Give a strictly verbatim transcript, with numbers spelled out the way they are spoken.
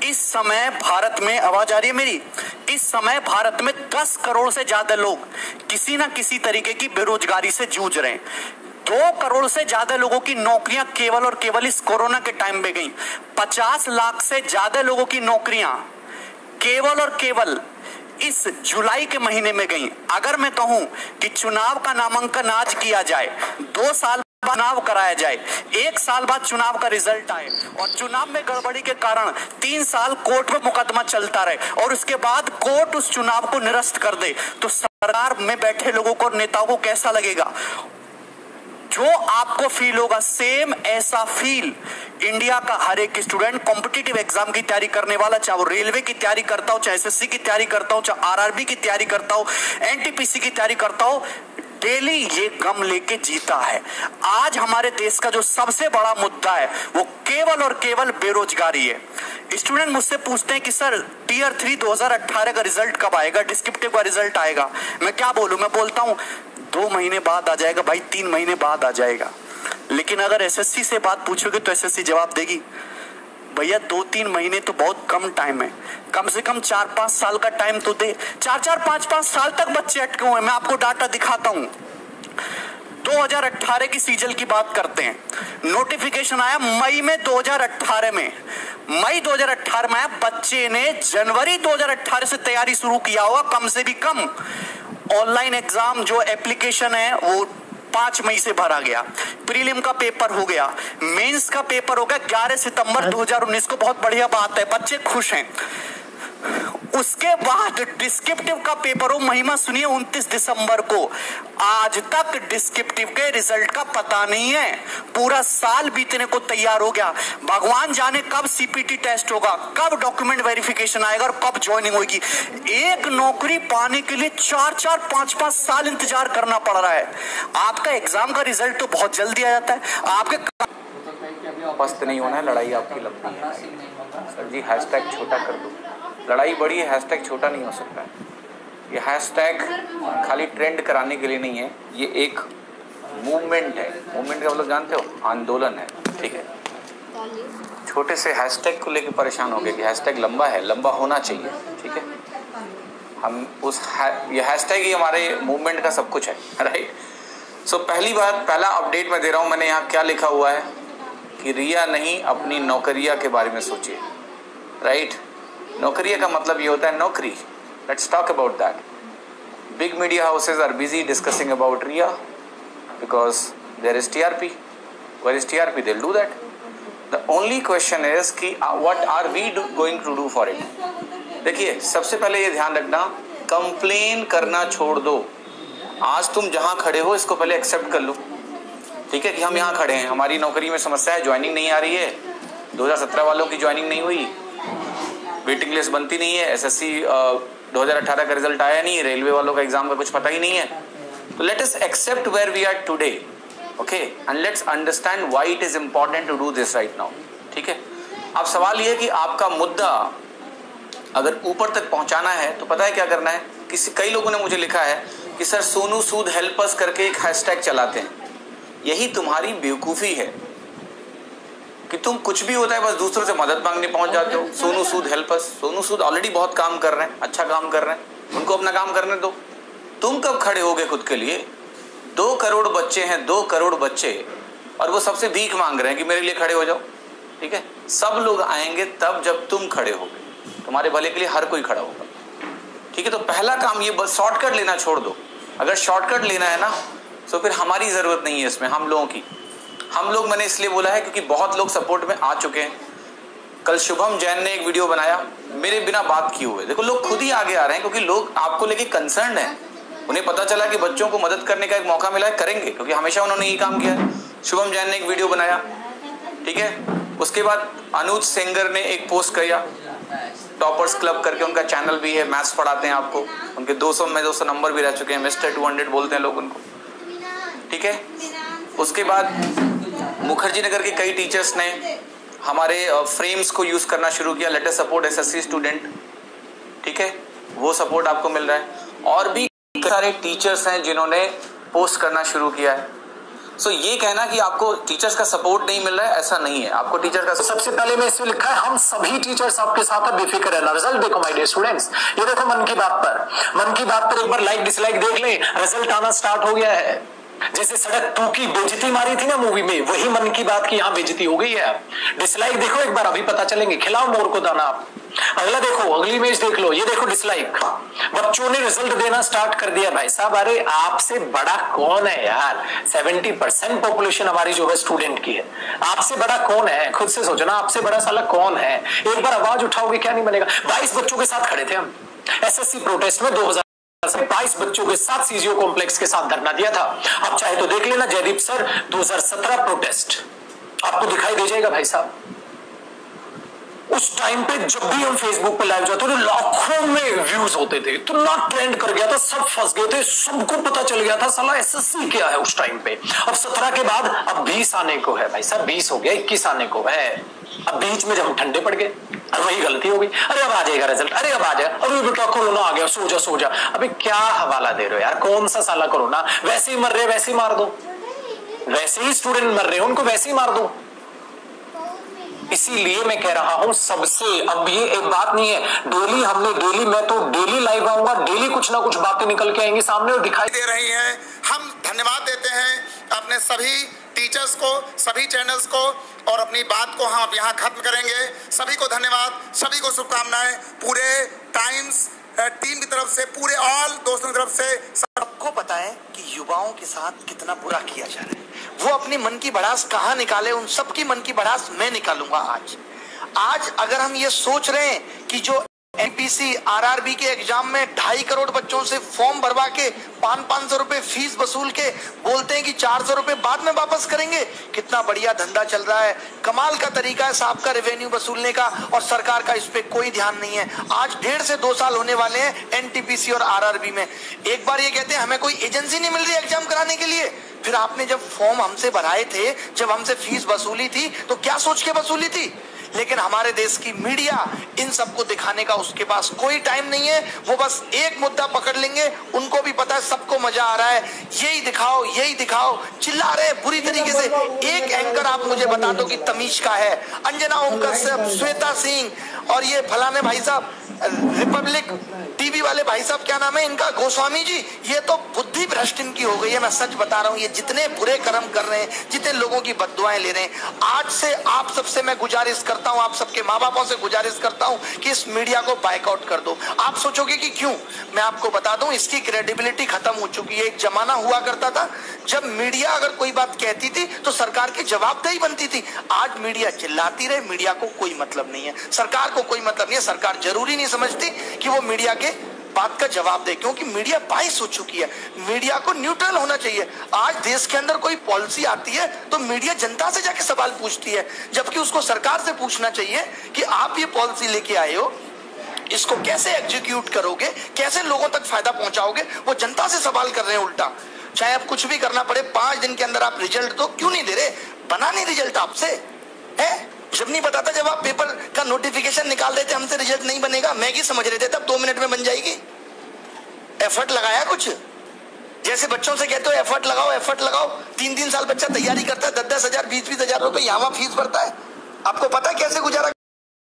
इस समय भारत में, आवाज आ रही है मेरी? इस समय भारत में दस करोड़ से ज्यादा लोग किसी ना किसी तरीके की बेरोजगारी से जूझ रहे हैं। दो करोड़ से ज्यादा लोगों की नौकरियां केवल और केवल इस कोरोना के टाइम में गई। पचास लाख से ज्यादा लोगों की नौकरियां केवल और केवल इस जुलाई के महीने में गई। अगर मैं कहूं कि चुनाव का नामांकन आज किया जाए, दो साल चुनाव कराया जाए, एक साल बाद चुनाव का रिजल्ट आए और चुनाव में गड़बड़ी के कारण तीन साल कोर्ट में मुकदमा चलता रहे और उसके बाद कोर्ट उस चुनाव को निरस्त कर दे, तो सरकार में बैठे लोगों को, नेताओं को कैसा लगेगा? जो आपको फील होगा, सेम ऐसा फील इंडिया का हर एक स्टूडेंट कॉम्पिटिटिव एग्जाम की तैयारी करने वाला, चाहे वो रेलवे की तैयारी करता हो, चाहे एसएससी की तैयारी करता हो, चाहे आरआरबी की तैयारी करता हो, एनटीपीसी की तैयारी करता हो, डेली ये गम लेके जीता है। आज हमारे देश का जो सबसे बड़ा मुद्दा है वो केवल और केवल बेरोजगारी है। स्टूडेंट मुझसे पूछते हैं कि सर टीयर थ्री दो हज़ार अठारह का रिजल्ट कब आएगा, डिस्क्रिप्टिव का रिजल्ट आएगा? मैं क्या बोलूं? मैं बोलता हूं दो महीने बाद आ जाएगा भाई, तीन महीने बाद आ जाएगा। लेकिन अगर एसएससी से बात पूछोगे तो एसएससी जवाब देगी भैया दो तीन महीने तो बहुत कम टाइम है, कम से कम चार पांच साल का टाइम तो दे। चार चार पांच पांच साल तक बच्चे अटके हुए हैं। मैं आपको डाटा दिखाता हूं। दो हज़ार अठारह की सीजल की बात करते हैं, नोटिफिकेशन आया मई में दो हज़ार अठारह में, मई दो हज़ार अठारह में आया। बच्चे ने जनवरी दो हज़ार अठारह से तैयारी शुरू किया होगा, कम से भी कम। ऑनलाइन एग्जाम जो एप्लीकेशन है वो पांच मई से भरा गया, प्रीलिम का पेपर हो गया, मेंस का पेपर हो गया ग्यारह सितंबर दो हज़ार उन्नीस को। बहुत बढ़िया बात है, बच्चे खुश हैं। उसके बाद डिस्क्रिप्टिव का पेपर हो, महिमा सुनिए, उनतीस दिसंबर को। आज तक डिस्क्रिप्टिव के रिजल्ट का पता नहीं है। पूरा साल बीतने को तैयार हो गया। भगवान जाने कब सीपीटी टेस्ट होगा, कब डॉक्यूमेंट वेरिफिकेशन आएगा और कब ज्वाइनिंग होगी। एक नौकरी पाने के लिए चार चार पांच पांच साल इंतजार करना पड़ रहा है। आपका एग्जाम का रिजल्ट तो बहुत जल्दी आ जाता है। आपके पस्त नहीं होना है, लड़ाई आपकी लंबी है। सर जी हैशटैग छोटा कर दो, लड़ाई बड़ी है, हैशटैग छोटा नहीं हो सकता है। ये हैशटैग खाली ट्रेंड कराने के लिए नहीं है, ये एक मूवमेंट है। मूवमेंट का मतलब जानते हो, आंदोलन है, ठीक है। छोटे से हैशटैग को लेकर परेशान हो गए कि हैशटैग लंबा है, लंबा होना चाहिए, ठीक है। हम उस है, ये हैशटैग ही हमारे मूवमेंट का सब कुछ है, राइट। सो पहली बात, पहला अपडेट मैं दे रहा हूँ। मैंने यहाँ क्या लिखा हुआ है कि रिया नहीं, अपनी नौकरिया के बारे में सोचिए, राइट। नौकरिया का मतलब ये होता है नौकरी। Let's talk about that. Big media houses are busy discussing about Rhea because there is TRP. Where is TRP, they will do that. The only question is कि what are we going to do for it. देखिए, सबसे पहले ये ध्यान रखना, complain करना छोड़ दो। आज तुम जहां खड़े हो इसको पहले एक्सेप्ट कर लो, ठीक है, कि हम यहाँ खड़े हैं, हमारी नौकरी में समस्या है, ज्वाइनिंग नहीं आ रही है, दो हज़ार सत्रह वालों की ज्वाइनिंग नहीं हुई, वेटिंग लिस्ट बनती नहीं है, एसएससी दो हज़ार अठारह का रिजल्ट आया नहीं है, रेलवे वालों का एग्जाम का कुछ पता ही नहीं है। तो let us accept where we are today, okay, and let's understand why it is important to do this right now, ठीक है। अब सवाल ये है कि आपका मुद्दा अगर ऊपर तक पहुंचाना है तो पता है क्या करना है। किसी कई लोगों ने मुझे लिखा है कि sir Sonu Sood help us करके एक हैशटैग चलाते हैं। यही तुम्हारी बेवकूफ़ी है कि तुम कुछ भी होता है बस दूसरों से मदद मांगने पहुंच जाते हो। Sonu Sood help us, Sonu Sood already बहुत काम कर रहे हैं, अच्छा काम कर रहे हैं, उनको अपना काम करने दो। तुम कब खड़े होगे खुद के लिए? दो करोड़ बच्चे हैं, दो करोड़ बच्चे, और वो सबसे भीख मांग रहे हैं कि मेरे लिए खड़े हो जाओ, ठीक है। सब लोग आएंगे तब जब तुम खड़े होगे, तुम्हारे भले के लिए हर कोई खड़ा होगा, ठीक है। तो पहला काम ये, बस शॉर्टकट लेना छोड़ दो। अगर शॉर्टकट लेना है ना तो फिर हमारी जरूरत नहीं है इसमें, हम लोगों की। हम लोग मैंने इसलिए बोला है क्योंकि बहुत लोग सपोर्ट में आ चुके हैं। कल शुभम जैन ने एक वीडियो बनाया मेरे बिना बात किए हुए। देखो, लोग खुद ही आगे आ रहे हैं क्योंकि लोग आपको लेके कंसर्न है। उन्हें पता चला कि बच्चों को मदद करने का एक मौका मिला है, करेंगे, क्योंकि हमेशा उन्होंने यही काम किया है। शुभम जैन ने एक वीडियो बनाया, ठीक है। उसके बाद अनुज सेंगर ने एक पोस्ट किया, टॉपर्स क्लब करके उनका चैनल भी है, मैथ्स पढ़ाते हैं आपको। उनके दो सौ में दो सौ नंबर भी रह चुके हैं, मिस्टर टू हंड्रेड बोलते हैं लोग उनको, ठीक है। उसके बाद मुखर्जी नगर के कई टीचर्स ने हमारे फ्रेम्स को यूज करना शुरू किया, let us support SSC student, ठीक है, वो सपोर्ट आपको मिल रहा है। और भी सारे टीचर्स हैं जिन्होंने पोस्ट करना शुरू किया है। सो so, ये कहना कि आपको टीचर्स का सपोर्ट नहीं मिल रहा है, ऐसा नहीं है। आपको टीचर का सबसे पहले मैं इसमें लिखा है हम सभी टीचर्स आपके साथ हैं, बेफिक्र रहना। रिजल्ट देखो माय डियर स्टूडेंट्स, ये देखो मन की बात पर, मन की बात पर एक बार लाइक डिसलाइक देख ले, रिजल्ट आना स्टार्ट हो गया है। जैसे सड़क टू की बेइज्जती मारी थी ना मूवी में, वही मन की बात की यहाँ बेइज्जती हो गई है। डिसलाइक देखो एक बार, अभी पता चलेंगे, खिलाओ मोर को दाना आप। अगला देखो, अगली इमेज देख लो, ये देखो डिसलाइक, बच्चों ने रिजल्ट देना स्टार्ट कर दिया। भाई साहब अरे आपसे बड़ा कौन है यार, सत्तर परसेंट पॉपुलेशन हमारी जो है स्टूडेंट की है, आपसे बड़ा कौन है? खुद से सोचो ना, आपसे बड़ा साला कौन है? एक बार आवाज उठाओगे क्या नहीं बनेगा। बाईस बच्चों के साथ खड़े थे हम एसएससी प्रोटेस्ट में, दो हजार बाईस बच्चों के साथ सीजीओ कॉम्प्लेक्स के साथ धरना दिया था। आप चाहे तो देख लेना जयदीप सर दो हज़ार सत्रह प्रोटेस्ट, आपको दिखाई दे जाएगा भाई साहब। उस टाइम पे जब भी हम फेसबुक पे लाइव जाते थे लाखों में व्यूज होते थे, इतना ट्रेंड कर गया था, सब फंस गए थे, सबको पता चल गया था साला एसएससी क्या है उस टाइम पे। अब सत्रह के बाद अब बीस आने को है भाई साहब, बीस हो गया, इक्कीस आने को है। अब बीच में जब हम ठंडे पड़ गए और वही गलती हो गई, अरे अब आ जाएगा रिजल्ट, अरे अब आ जाएगा, अरे बेटा कोरोना आ गया, सो जा सो जा। अबे क्या हवाला दे रहे हो यार, कौन सा साला कोरोना? वैसे ही मर रहे वैसे ही मार दो, वैसे ही स्टूडेंट मर रहे हैं उनको वैसे ही मार दो। इसीलिए मैं कह रहा हूं सबसे, अब ये एक बात नहीं है, डेली हमने डेली मैं तो डेली लाइव आऊंगा, डेली कुछ ना कुछ बातें निकल के आएंगी सामने और दिखाई दे रही हैं। हम धन्यवाद देते हैं अपने सभी टीचर्स को, सभी चैनल्स को, और अपनी बात को हम यहाँ खत्म करेंगे। सभी को धन्यवाद, सभी को शुभकामनाएं, पूरे टाइम्स टीम की तरफ से, पूरे ऑल दोस्तों की तरफ से। सबको पता है कि युवाओं के साथ कितना बुरा किया जा रहा है, वो अपनी मन की भड़ास कहाँ निकाले, उन सबकी मन की भड़ास मैं निकालूंगा आज। आज अगर हम ये सोच रहे हैं कि जो एमपीसी आरआरबी के एग्जाम में ढाई करोड़ बच्चों से फॉर्म भरवा के पांच पांच सौ रुपए फीस वसूल के बोलते हैं कि चार सौ रुपए बाद में वापस करेंगे, कितना बढ़िया धंधा चल रहा है, कमाल का तरीका है साहब का रेवेन्यू वसूलने का, और सरकार का इस पे कोई ध्यान नहीं है। आज डेढ़ से दो साल होने वाले हैं एनटीपीसी और आरआरबी में। एक बार ये कहते हैं हमें कोई एजेंसी नहीं मिल रही एग्जाम कराने के लिए, फिर आपने जब फॉर्म हमसे भराए थे, जब हमसे फीस वसूली थी, तो क्या सोच के वसूली थी? लेकिन हमारे देश की मीडिया इन सबको दिखाने का उसके पास कोई टाइम नहीं है, वो बस एक मुद्दा पकड़ लेंगे, उनको भी पता है सबको मजा आ रहा है, यही दिखाओ यही दिखाओ, चिल्ला रहे बुरी तरीके से। एक एंकर आप मुझे बता दो कि तमीज का है, अंजना ओम कश्यप, श्वेता सिंह और ये फलाने भाई साहब रिपब्लिक टीवी वाले भाई साहब, क्या नाम है इनका, गोस्वामी जी, ये तो बुद्धि भ्रष्ट इनकी हो गई है। मैं सच बता रहा हूँ, ये जितने बुरे कर्म कर रहे हैं, जितने लोगों की बद्दुआएं ले रहे हैं, आज से आप सबसे मैं गुजारिश करता हूँ, आप सबके माँ बापों से गुजारिश करता हूँ कि इस मीडिया को बाइकआउट कर दो। आप सोचोगे कि क्यों, मैं आपको बता दूं, इसकी क्रेडिबिलिटी खत्म हो चुकी है। एक जमाना हुआ करता था जब मीडिया अगर कोई बात कहती थी तो सरकार की जवाबदेही बनती थी। आज मीडिया चिल्लाती रहे, मीडिया को कोई मतलब नहीं है, सरकार को कोई मतलब नहीं है, सरकार जरूरी नहीं समझती कि वो मीडिया के बात का जवाब दे, क्योंकि मीडिया बाइस हो चुकी है। मीडिया को न्यूट्रल होना चाहिए। आज देश के अंदर कोई पॉलिसी आती है तो मीडिया जनता से जाके सवाल पूछती है, जबकि उसको सरकार से पूछना चाहिए कि आप ये पॉलिसी लेके आए हो, इसको कैसे एग्जीक्यूट करोगे, कैसे लोगों तक फायदा पहुंचाओगे। वो जनता से सवाल कर रहे हैं उल्टा। चाहे अब कुछ भी करना पड़े, पांच दिन के अंदर आप रिजल्ट दो, क्यों नहीं दे रहे? बना नहीं रिजल्ट आपसे है, जब नहीं बताता, जब आप पेपर का नोटिफिकेशन निकाल देते हमसे रिजल्ट नहीं बनेगा, मैगी समझ रहे थे, तब दो मिनट में बन जाएगी। एफर्ट लगाया कुछ? जैसे बच्चों से कहते हो एफर्ट लगाओ एफर्ट लगाओ, तीन तीन साल बच्चा तैयारी करता है, दस दस हजार बीस बीस हजार रुपए यहाँ फीस भरता है, आपको पता है कैसे गुजारा